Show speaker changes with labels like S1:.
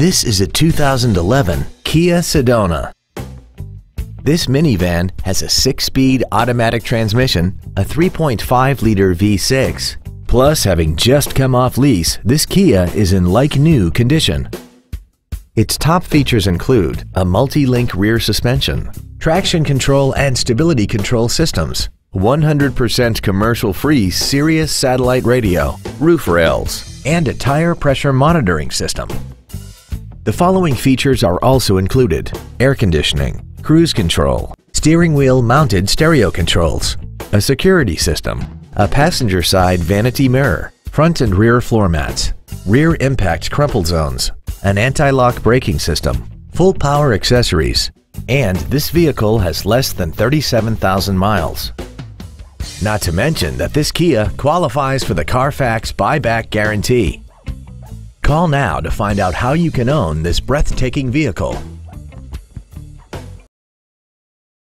S1: This is a 2011 Kia Sedona. This minivan has a 6-speed automatic transmission, a 3.5-liter V6. Plus, having just come off lease, this Kia is in like-new condition. Its top features include a multi-link rear suspension, traction control and stability control systems, 100% commercial-free Sirius satellite radio, roof rails, and a tire pressure monitoring system. The following features are also included: air conditioning, cruise control, steering wheel mounted stereo controls, a security system, a passenger side vanity mirror, front and rear floor mats, rear impact crumple zones, an anti-lock braking system, full power accessories, and this vehicle has less than 37,000 miles. Not to mention that this Kia qualifies for the Carfax buyback guarantee. Call now to find out how you can own this breathtaking vehicle.